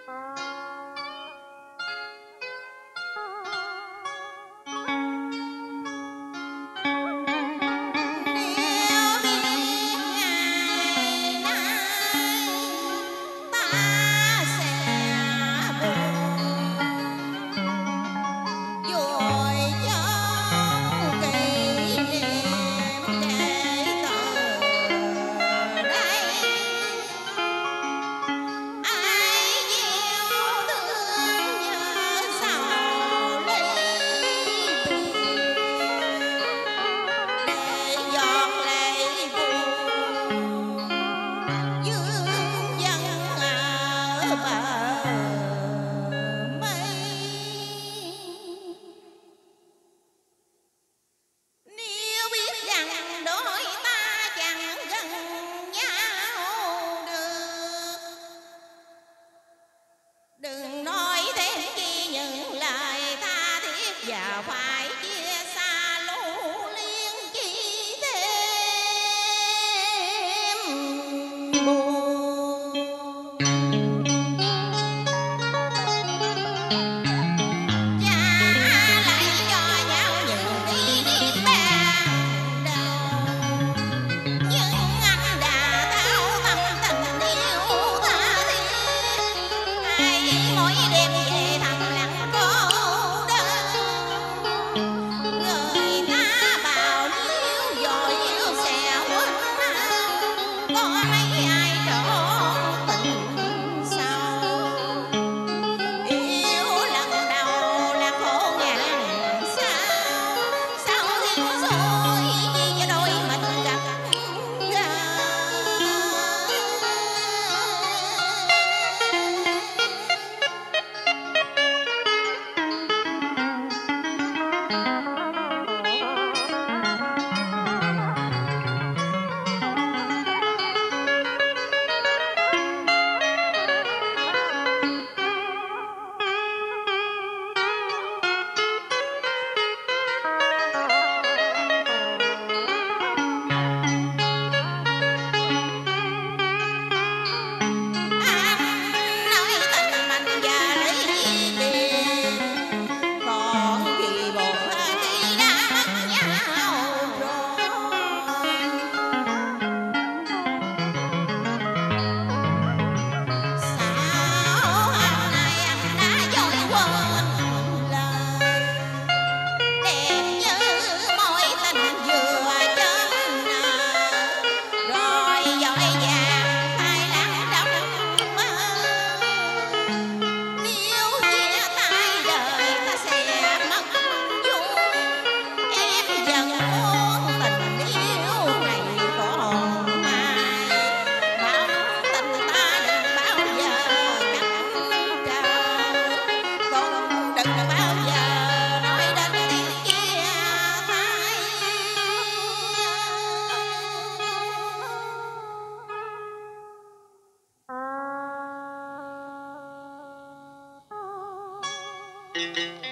Đừng nói thêm chi những lời tha thiết và phải chia xa lưu liên chi thêm buồn. Trả lại cho nhau những kỷ niệm ban đầu, những anh đã thao tâm tình yêu tha thiết. Ai mỗi đêm về thầm lặng cô đơn, người ta bảo nếu dội yêu sẽ quên mau, có mấy ai trọn tình sau. Yêu lần đầu là khổ ngàn sao, sao thiên rồi chỉ cho đôi mình gặp gỡ. Nói tình mình và lấy tiền, còn khi buồn thì đã mất nhau rồi. Sao hôm nay anh đã dối quên lời đẹp như mối tình vừa chớm nở, rồi dội vàng phai lãng trong mơ. Nếu chia tay đời ta sẽ mất vui, em vẫn muốn tình yêu này còn mãi. Mong tình ta đừng bao giờ cắt trở, cũng đừng bao giờ nói đến tiếng chia tay.